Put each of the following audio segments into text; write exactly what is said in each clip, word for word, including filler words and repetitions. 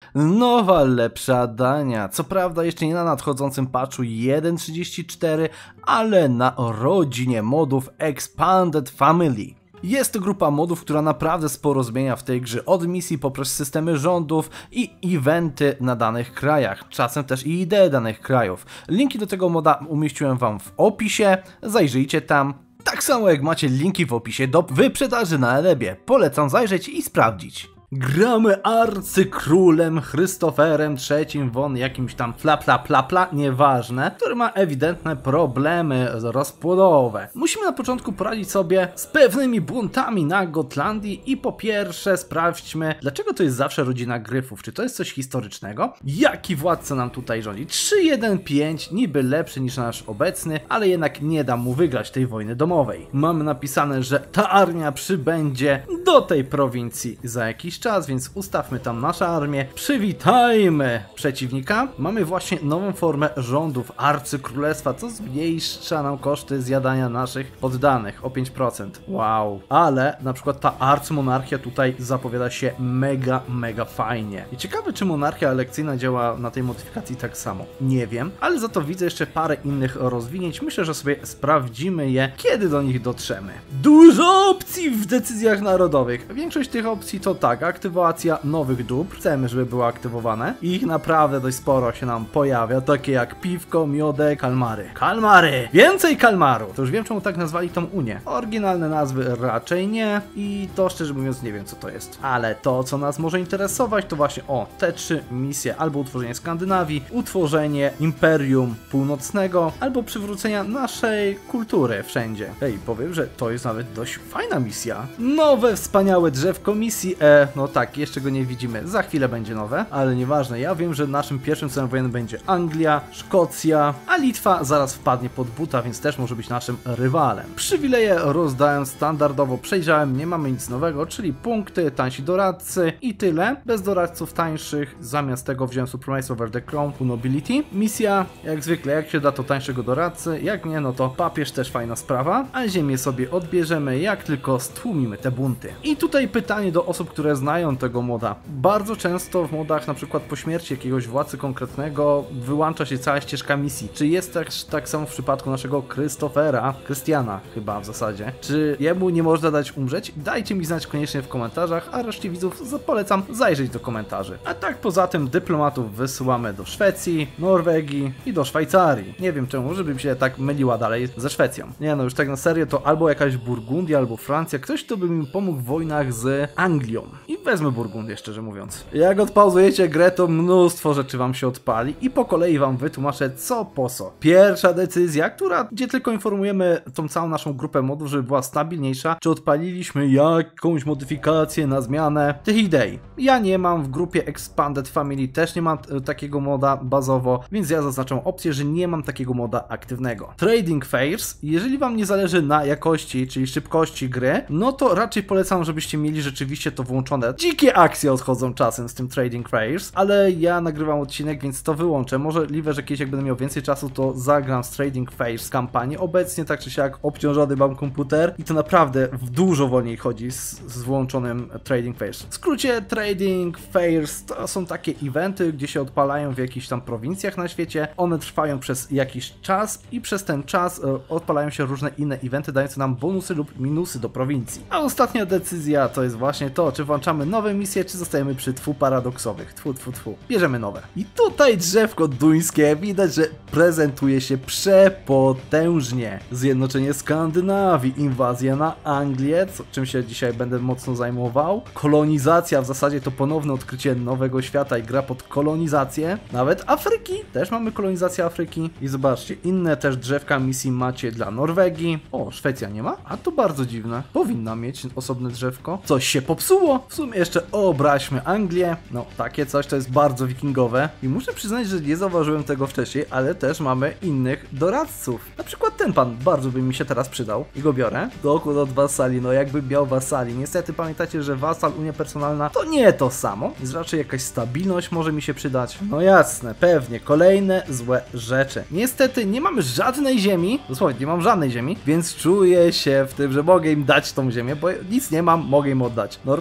Nowa, lepsza dania. Co prawda jeszcze nie na nadchodzącym patchu jeden trzydzieści cztery, ale na rodzinie modów Expanded Family. Jest to grupa modów, która naprawdę sporo zmienia w tej grze, od misji poprzez systemy rządów i eventy na danych krajach, czasem też i idee danych krajów. Linki do tego moda umieściłem wam w opisie, zajrzyjcie tam. Tak samo jak macie linki w opisie do wyprzedaży na Elebie, polecam zajrzeć i sprawdzić. Gramy arcykrólem Chrystoferem trzecim von jakimś tam fla pla pla pla, nieważne, który ma ewidentne problemy rozpłodowe. Musimy na początku poradzić sobie z pewnymi buntami na Gotlandii i po pierwsze sprawdźmy, dlaczego to jest zawsze rodzina Gryfów, czy to jest coś historycznego? Jaki władca nam tutaj rządzi? trzy jeden pięć, niby lepszy niż nasz obecny, ale jednak nie da mu wygrać tej wojny domowej. Mamy napisane, że ta armia przybędzie do tej prowincji za jakiś czas, więc ustawmy tam naszą armię, przywitajmy przeciwnika. Mamy właśnie nową formę rządów arcykrólestwa, co zmniejsza nam koszty zjadania naszych poddanych o pięć procent. Wow. Ale na przykład ta arcymonarchia tutaj zapowiada się mega, mega fajnie. I ciekawe, czy monarchia elekcyjna działa na tej modyfikacji tak samo. Nie wiem, ale za to widzę jeszcze parę innych rozwinięć. Myślę, że sobie sprawdzimy je, kiedy do nich dotrzemy. Dużo opcji w decyzjach narodowych. Większość tych opcji to tak, aktywacja nowych dóbr, chcemy, żeby były aktywowane. Ich naprawdę dość sporo się nam pojawia, takie jak piwko, miodek, kalmary. Kalmary! Więcej kalmaru! To już wiem, czemu tak nazwali tą Unię. Oryginalne nazwy raczej nie i to szczerze mówiąc nie wiem, co to jest. Ale to, co nas może interesować, to właśnie o, te trzy misje, albo utworzenie Skandynawii, utworzenie Imperium Północnego, albo przywrócenia naszej kultury wszędzie. Ej, powiem, że to jest nawet dość fajna misja. Nowe, wspaniałe drzewko misji, e, no tak, jeszcze go nie widzimy, za chwilę będzie nowe, ale nieważne, ja wiem, że naszym pierwszym celem wojennym będzie Anglia, Szkocja, a Litwa zaraz wpadnie pod buta, więc też może być naszym rywalem. Przywileje rozdałem standardowo, przejrzałem, nie mamy nic nowego, czyli punkty, tańsi doradcy i tyle. Bez doradców tańszych, zamiast tego wziąłem Supremacy over the Crown, Nobility. Misja, jak zwykle, jak się da to tańszego doradcy, jak nie, no to papież też fajna sprawa, a ziemię sobie odbierzemy, jak tylko stłumimy te bunty. I tutaj pytanie do osób, które znają tego moda. Bardzo często w modach, na przykład po śmierci jakiegoś władcy konkretnego, wyłącza się cała ścieżka misji. Czy jest też tak samo w przypadku naszego Christophera, Krystiana chyba w zasadzie? Czy jemu nie można dać umrzeć? Dajcie mi znać koniecznie w komentarzach, a reszcie widzów polecam zajrzeć do komentarzy. A tak poza tym dyplomatów wysyłamy do Szwecji, Norwegii i do Szwajcarii. Nie wiem czemu, żeby mi się tak myliła dalej ze Szwecją. Nie no, już tak na serio to albo jakaś Burgundia, albo Francja, ktoś kto by mi pomógł w wojnach z Anglią. I wezmę Burgundię, szczerze mówiąc. Jak odpauzujecie grę, to mnóstwo rzeczy wam się odpali i po kolei wam wytłumaczę co po co. Pierwsza decyzja, która, gdzie tylko informujemy tą całą naszą grupę modów, żeby była stabilniejsza, czy odpaliliśmy jakąś modyfikację na zmianę tych idei. Ja nie mam, w grupie Expanded Family też nie mam e, takiego moda bazowo, więc ja zaznaczam opcję, że nie mam takiego moda aktywnego. Trading Fairs, jeżeli wam nie zależy na jakości, czyli szybkości gry, no to raczej polecam, żebyście mieli rzeczywiście to włączone. Dzikie akcje odchodzą czasem z tym Trading Fairs, ale ja nagrywam odcinek, więc to wyłączę. Możliwe, że kiedyś jak będę miał więcej czasu, to zagram z Trading Fairs kampanię. Obecnie tak czy siak obciążony mam komputer i to naprawdę w dużo wolniej chodzi z, z włączonym Trading Fairs. W skrócie Trading Fairs to są takie eventy, gdzie się odpalają w jakichś tam prowincjach na świecie. One trwają przez jakiś czas i przez ten czas e, odpalają się różne inne eventy, dające nam bonusy lub minusy do prowincji. A ostatnia decyzja to jest właśnie to, czy włączamy nowe misje, czy zostajemy przy twu paradoksowych. Tfu, tfu, tfu. Bierzemy nowe. I tutaj drzewko duńskie widać, że prezentuje się przepotężnie. Zjednoczenie Skandynawii, inwazja na Anglię, co, czym się dzisiaj będę mocno zajmował. Kolonizacja, w zasadzie to ponowne odkrycie nowego świata i gra pod kolonizację. Nawet Afryki, też mamy kolonizację Afryki. I zobaczcie, inne też drzewka misji macie dla Norwegii. O, Szwecja nie ma? A to bardzo dziwne. Powinna mieć osobne drzewko. Coś się popsuło. W sumie jeszcze obraźmy Anglię. No, takie coś to jest bardzo wikingowe. I muszę przyznać, że nie zauważyłem tego wcześniej, ale też mamy innych doradców. Na przykład ten pan bardzo by mi się teraz przydał. I go biorę. Dochód od wasali. No jakby miał wasali. Niestety pamiętacie, że wasal, unia personalna to nie to samo. Jest raczej jakaś stabilność może mi się przydać. No jasne, pewnie. Kolejne złe rzeczy. Niestety nie mamy żadnej ziemi. Dosłownie, nie mam żadnej ziemi. Więc czuję się w tym, że mogę im dać tą ziemię, bo nic nie mam, mogę im oddać. Normalnie bym raczej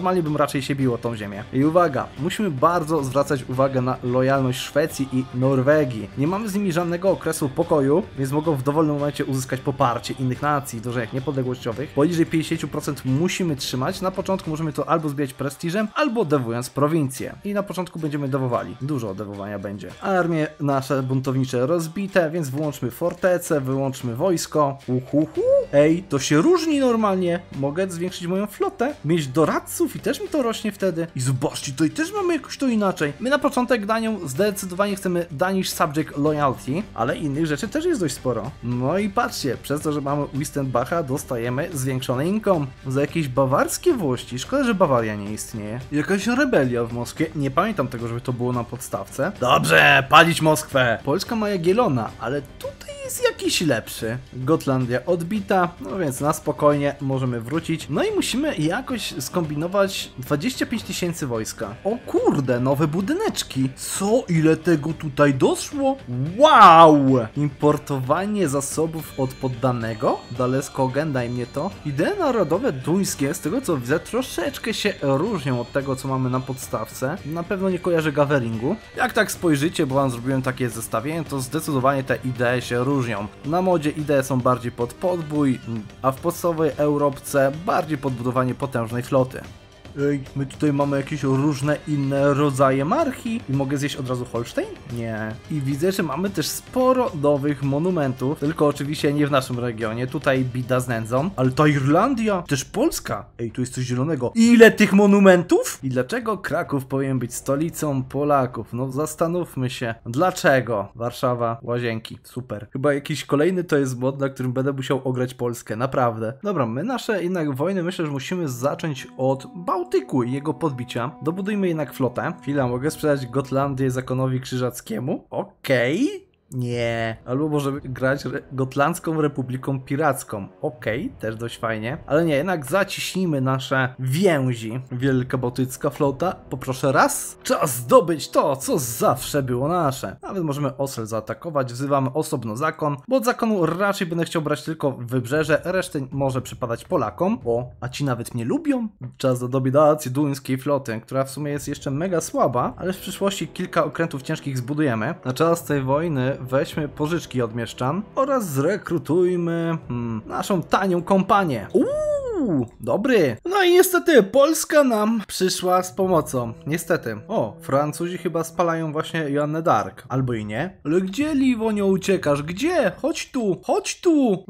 raczej się biło tą ziemię. I uwaga, musimy bardzo zwracać uwagę na lojalność Szwecji i Norwegii. Nie mamy z nimi żadnego okresu pokoju, więc mogą w dowolnym momencie uzyskać poparcie innych nacji do rzek niepodległościowych. Poniżej pięćdziesiąt procent musimy trzymać. Na początku możemy to albo zbijać prestiżem, albo dewując prowincję. I na początku będziemy dewowali. Dużo dewowania będzie. Armie nasze buntownicze rozbite, więc wyłączmy fortecę, wyłączmy wojsko. Uhuhu. Ej, to się różni normalnie. Mogę zwiększyć moją flotę, mieć doradców i też mi to rośnie wtedy. I zobaczcie, tutaj też mamy jakoś to inaczej. My na początek Danią zdecydowanie chcemy Danish Subject Loyalty, ale innych rzeczy też jest dość sporo. No i patrzcie, przez to, że mamy Wistenbacha, dostajemy zwiększony income za jakieś bawarskie włości. Szkoda, że Bawaria nie istnieje. Jakaś rebelia w Moskwie. Nie pamiętam tego, żeby to było na podstawce. Dobrze, palić Moskwę! Polska ma Jagiellona, ale tutaj jest jakiś lepszy. Gotlandia odbita, no więc na spokojnie możemy wrócić. No i musimy jakoś skombinować dwadzieścia pięć tysięcy wojska. O kurde, nowe budyneczki. Co? Ile tego tutaj doszło? Wow! Importowanie zasobów od poddanego? Daleskogen, daj mnie to. Idee narodowe duńskie, z tego co widzę, troszeczkę się różnią od tego, co mamy na podstawce. Na pewno nie kojarzę Gaveringu. Jak tak spojrzycie, bo wam zrobiłem takie zestawienie, to zdecydowanie te idee się różnią. Na modzie idee są bardziej pod podbój, a w podstawowej Europce bardziej pod budowanie potężnej floty. Ej, my tutaj mamy jakieś różne inne rodzaje marki i mogę zjeść od razu Holstein? Nie. I widzę, że mamy też sporo nowych monumentów, tylko oczywiście nie w naszym regionie, tutaj bida z nędzą, ale ta Irlandia, też Polska. Ej, tu jest coś zielonego. Ile tych monumentów? I dlaczego Kraków powinien być stolicą Polaków? No zastanówmy się. Dlaczego? Warszawa, łazienki, super. Chyba jakiś kolejny to jest mod, na którym będę musiał ograć Polskę, naprawdę. Dobra, my nasze jednak wojny myślę, że musimy zacząć od Bałtyku i jego podbicia. Dobudujmy jednak flotę. Chwila, mogę sprzedać Gotlandię zakonowi krzyżackiemu? Okej. Okay. Nie. Albo możemy grać Re Gotlandzką Republiką Piracką. Okej, okay, też dość fajnie. Ale nie, jednak zaciśnijmy nasze więzi. Wielka Bałtycka flota. Poproszę raz. Czas zdobyć to, co zawsze było nasze. Nawet możemy Osel zaatakować. Wzywamy osobno zakon, bo od zakonu raczej będę chciał brać tylko wybrzeże. Resztę może przypadać Polakom. O, a ci nawet mnie lubią. Czas do dominacji duńskiej floty, która w sumie jest jeszcze mega słaba, ale w przyszłości kilka okrętów ciężkich zbudujemy. Na czas tej wojny weźmy pożyczki od mieszczan oraz zrekrutujmy hmm, naszą tanią kompanię. Uuu, dobry. No i niestety Polska nam przyszła z pomocą. Niestety. O, Francuzi chyba spalają właśnie Joannę d'Arc. Albo i nie. Ale gdzie, Liwonio, uciekasz? Gdzie? Chodź tu, chodź tu.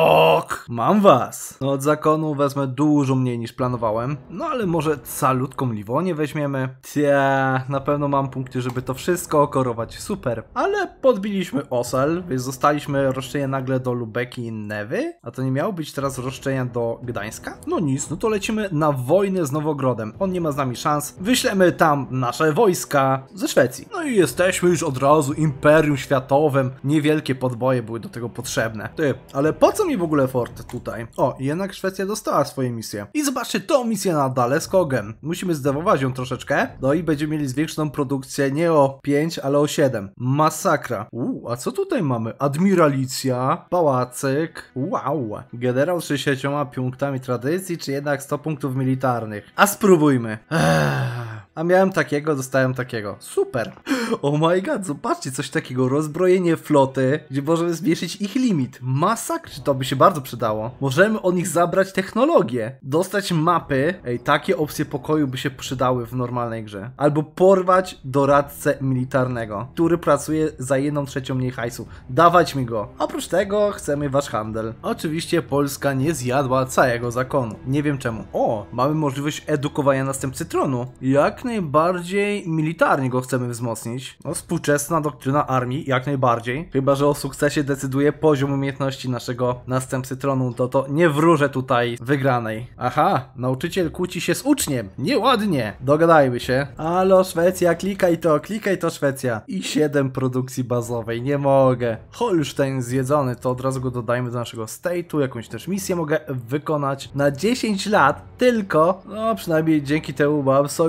Ok, mam was. No od zakonu wezmę dużo mniej niż planowałem. No ale może calutką Liwonię weźmiemy. Tia, na pewno mam punkty, żeby to wszystko okorować. Super. Ale podbiliśmy Osel, więc zostaliśmy roszczenia nagle do Lubeki i Newy. A to nie miało być teraz roszczenia do Gdańska? No nic, no to lecimy na wojnę z Nowogrodem. On nie ma z nami szans. Wyślemy tam nasze wojska ze Szwecji. No i jesteśmy już od razu Imperium Światowym. Niewielkie podboje były do tego potrzebne. Ty, ale po co mi w ogóle fort tutaj? O, jednak Szwecja dostała swoje misje. I zobaczcie, tą misję na Daleskogen. Musimy zdewować ją troszeczkę. No i będziemy mieli zwiększoną produkcję nie o pięć, ale o siedem. Masakra. Uuu, a co tutaj mamy? Admiralicja, pałacyk. Wow. Generał z sześćdziesięcioma punktami tradycji, czy jednak sto punktów militarnych? A spróbujmy. Ech. A miałem takiego, dostałem takiego. Super. Oh my god, zobaczcie, coś takiego. Rozbrojenie floty, gdzie możemy zmniejszyć ich limit. Masakr, to by się bardzo przydało. Możemy od nich zabrać technologię. Dostać mapy. Ej, takie opcje pokoju by się przydały w normalnej grze. Albo porwać doradcę militarnego, który pracuje za jedną trzecią mniej hajsu. Dawać mi go. Oprócz tego chcemy wasz handel. Oczywiście Polska nie zjadła całego zakonu. Nie wiem czemu. O, mamy możliwość edukowania następcy tronu. Jak najbardziej militarnie go chcemy wzmocnić. No, współczesna doktryna armii, jak najbardziej. Chyba że o sukcesie decyduje poziom umiejętności naszego następcy tronu, to to nie wróżę tutaj wygranej. Aha, nauczyciel kłóci się z uczniem. Nieładnie. Dogadajmy się. Halo Szwecja, klikaj to, klikaj to Szwecja. I siedem produkcji bazowej, nie mogę. Holstein zjedzony, to od razu go dodajmy do naszego state'u. Jakąś też misję mogę wykonać na dziesięć lat tylko. No przynajmniej dzięki temu mam sojusz z Burgundii.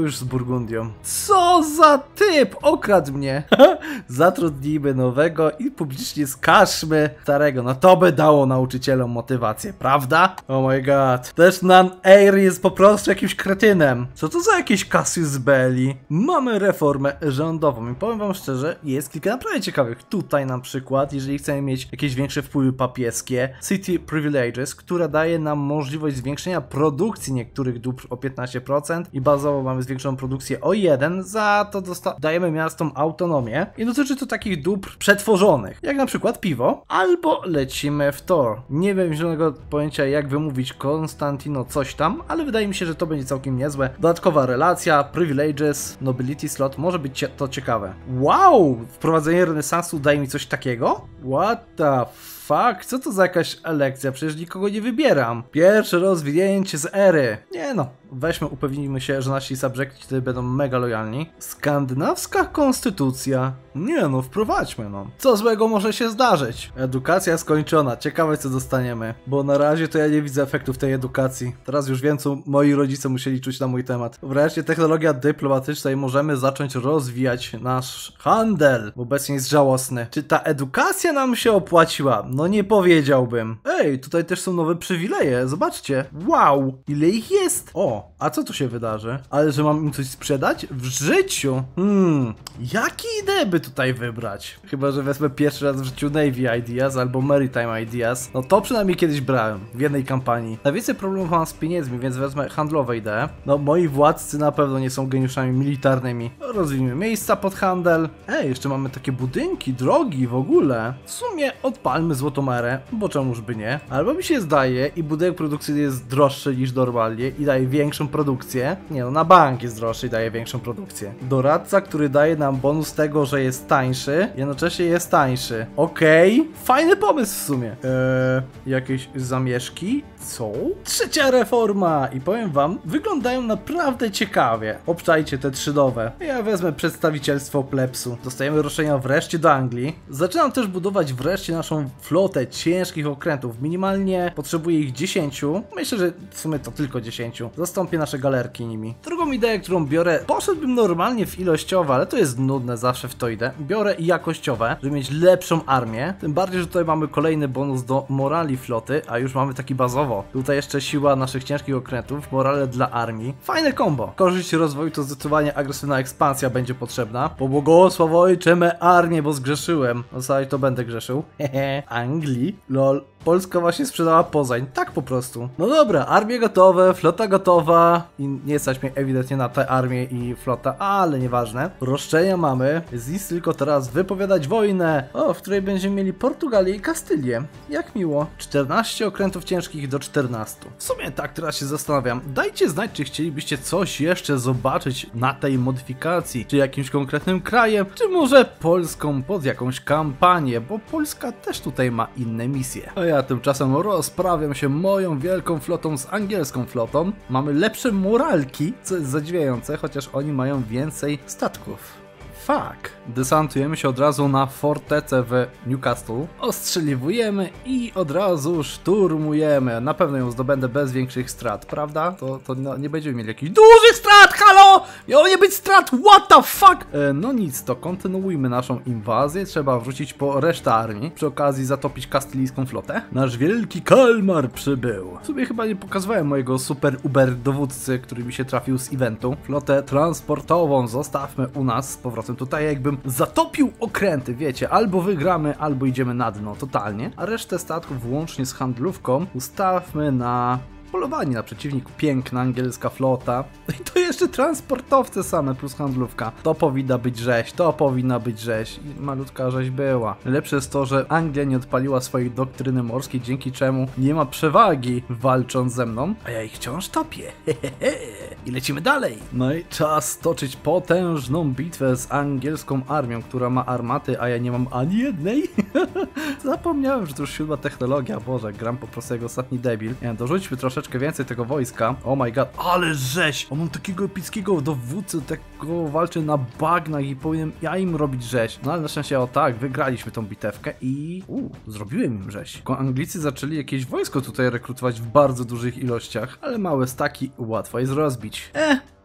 Burgundią. Co za typ! Okradł mnie! Zatrudnijmy nowego i publicznie skażmy starego. No to by dało nauczycielom motywację, prawda? Oh my god. Też Nan Air jest po prostu jakimś kretynem. Co to za jakieś Cassius Belli? Mamy reformę rządową i powiem wam szczerze, jest kilka naprawdę ciekawych. Tutaj na przykład, jeżeli chcemy mieć jakieś większe wpływy papieskie, City Privileges, która daje nam możliwość zwiększenia produkcji niektórych dóbr o piętnaście procent i bazowo mamy zwiększoną produkcję o jeden, za to dajemy miastom autonomię i dotyczy to takich dóbr przetworzonych, jak na przykład piwo, albo lecimy w Tor. Nie wiem zielonego pojęcia jak wymówić Konstantino coś tam, ale wydaje mi się, że to będzie całkiem niezłe. Dodatkowa relacja, Privileges, Nobility Slot, może być to ciekawe. Wow! Wprowadzenie renesansu daje mi coś takiego? What the fuck? Co to za jakaś elekcja? Przecież nikogo nie wybieram. Pierwsze rozwinięcie z ery. Nie no, weźmy, upewnijmy się, że nasi subjekci tutaj będą mega lojalni. Skandynawska konstytucja. Nie no, wprowadźmy no. Co złego może się zdarzyć? Edukacja skończona. Ciekawe co dostaniemy. Bo na razie to ja nie widzę efektów tej edukacji. Teraz już wiem co moi rodzice musieli czuć na mój temat. Wreszcie technologia dyplomatyczna i możemy zacząć rozwijać nasz handel. Obecnie jest żałosny. Czy ta edukacja nam się opłaciła? No nie powiedziałbym. Ej, tutaj też są nowe przywileje. Zobaczcie. Wow, ile ich jest. O, a co tu się wydarzy? Ale że mam im coś sprzedać? W życiu. Hmm, jakie idee by tutaj wybrać? Chyba, że wezmę pierwszy raz w życiu Navy Ideas albo Maritime Ideas. No to przynajmniej kiedyś brałem w jednej kampanii. Najwięcej problemów mam z pieniędzmi, więc wezmę handlowe idee. No, moi władcy na pewno nie są geniuszami militarnymi. Rozwijmy miejsca pod handel. Ej, jeszcze mamy takie budynki, drogi w ogóle. W sumie odpalmy złotomerę, bo czemuż by nie. Albo mi się zdaje i budynek produkcyjny jest droższy niż normalnie i daje większą produkcję. Nie no, na bank jest droższy i daje większą produkcję. Doradca, który daje nam bonus tego, że jest tańszy, jednocześnie jest tańszy. Okej, okay. Fajny pomysł w sumie. Eee, jakieś zamieszki? Co? Trzecia reforma! I powiem wam, wyglądają naprawdę ciekawie. Obczajcie te trzy nowe. Ja wezmę przedstawicielstwo plebsu. Dostajemy roszczenia wreszcie do Anglii. Zaczynam też budować wreszcie naszą flotę ciężkich okrętów. Minimalnie potrzebuję ich dziesięciu. Myślę, że w sumie to tylko dziesięciu. Zastąpię nasze galerki nimi. Drugą ideę, którą biorę, poszedłbym normalnie w ilościowe, ale to jest nudne, zawsze w to idę. Biorę i jakościowe, żeby mieć lepszą armię. Tym bardziej, że tutaj mamy kolejny bonus do morali floty, a już mamy taki bazowo. Tutaj jeszcze siła naszych ciężkich okrętów, morale dla armii. Fajne combo. Korzyść rozwoju to zdecydowanie agresywna ekspansja będzie potrzebna. Pobłogosław ojcze me armię, bo zgrzeszyłem. No zaś to będę grzeszył. Hehe. Anglii? Lol. Polska właśnie sprzedała Poznań. Tak po prostu. No dobra, armie gotowe, flota gotowa. I nie stać mnie ewidentnie na tę armię i flota, ale nieważne. Roszczenia mamy. Jest nic tylko teraz wypowiadać wojnę. O, w której będziemy mieli Portugalię i Kastylię. Jak miło. czternaście okrętów ciężkich do czternastu. W sumie tak teraz się zastanawiam. Dajcie znać, czy chcielibyście coś jeszcze zobaczyć na tej modyfikacji. Czy jakimś konkretnym krajem, czy może Polską pod jakąś kampanię, bo Polska też tutaj ma inne misje. A ja tymczasem rozprawiam się moją wielką flotą z angielską flotą. Mamy lepsze moralki, co jest zadziwiające, chociaż oni mają więcej statków. Fuck. Desantujemy się od razu na fortecę w Newcastle. Ostrzeliwujemy i od razu szturmujemy. Na pewno ją zdobędę bez większych strat, prawda? To, to no, nie będziemy mieli jakichś dużych strat, halo! Miało nie być strat, what the fuck? E, no nic, to kontynuujmy naszą inwazję. Trzeba wrócić po resztę armii. Przy okazji zatopić kastylijską flotę. Nasz wielki Kalmar przybył. W sumie chyba nie pokazywałem mojego super uber dowódcy, który mi się trafił z eventu. Flotę transportową zostawmy u nas z powrotem. Tutaj jakbym zatopił okręty, wiecie, albo wygramy, albo idziemy na dno totalnie, a resztę statków włącznie z handlówką ustawmy na polowanie na przeciwniku. Piękna angielska flota. I to jeszcze transportowce same plus handlówka. To powinna być rzeź, to powinna być rzeź. I malutka rzeź była. Najlepsze jest to, że Anglia nie odpaliła swojej doktryny morskiej, dzięki czemu nie ma przewagi walcząc ze mną, a ja ich wciąż topię. Hehehe. I lecimy dalej. No i czas toczyć potężną bitwę z angielską armią, która ma armaty, a ja nie mam ani jednej. Zapomniałem, że to już siódma technologia. Boże, gram po prostu jak ostatni debil. Nie wiem, dorzućmy troszeczkę więcej tego wojska. Oh my god, ale rzeź! O, mam takiego epickiego dowódcę, tego walczy na bagnach i powinien ja im robić rzeź. No ale na szczęście, o tak, wygraliśmy tą bitewkę i... Uuu, zrobiłem im rzeź. Tylko Anglicy zaczęli jakieś wojsko tutaj rekrutować w bardzo dużych ilościach, ale małe staki łatwo jest rozbić. Eh!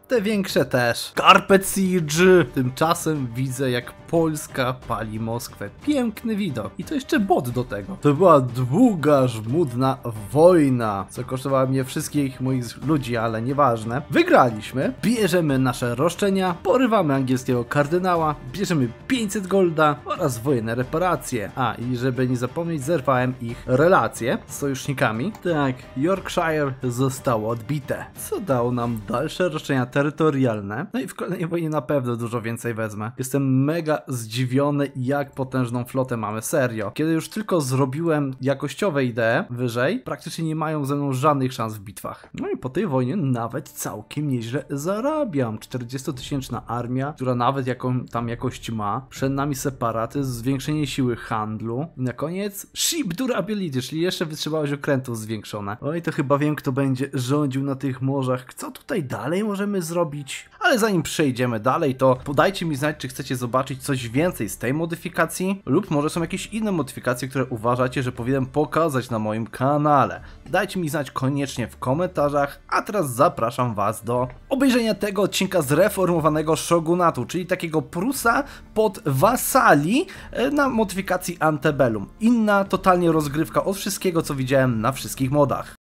te większe też. Carpet Siege! Tymczasem widzę, jak Polska pali Moskwę. Piękny widok. I to jeszcze bot do tego. To była długa, żmudna wojna, co kosztowała mnie wszystkich moich ludzi, ale nieważne. Wygraliśmy, bierzemy nasze roszczenia, porywamy angielskiego kardynała, bierzemy pięćset golda oraz wojenne reparacje. A, i żeby nie zapomnieć, zerwałem ich relacje z sojusznikami. Tak, Yorkshire zostało odbite, co dało nam dalsze roszczenia terytorialne. No i w kolejnej wojnie na pewno dużo więcej wezmę. Jestem mega zdziwiony, jak potężną flotę mamy, serio. Kiedy już tylko zrobiłem jakościowe idee wyżej, praktycznie nie mają ze mną żadnych szans w bitwach. No i po tej wojnie nawet całkiem nieźle zarabiam. czterdziestotysięczna armia, która nawet jaką tam jakość ma. Przed nami separatyzm, zwiększenie siły handlu. I na koniec ship durability, czyli jeszcze wytrzymałość okrętów zwiększone. Oj, to chyba wiem, kto będzie rządził na tych morzach. Co tutaj dalej możemy zrobić? Ale zanim przejdziemy dalej, to podajcie mi znać, czy chcecie zobaczyć coś więcej z tej modyfikacji, lub może są jakieś inne modyfikacje, które uważacie, że powinienem pokazać na moim kanale. Dajcie mi znać koniecznie w komentarzach, a teraz zapraszam was do obejrzenia tego odcinka zreformowanego shogunatu, czyli takiego Prusa pod wasali na modyfikacji Antebellum. Inna totalnie rozgrywka od wszystkiego, co widziałem na wszystkich modach.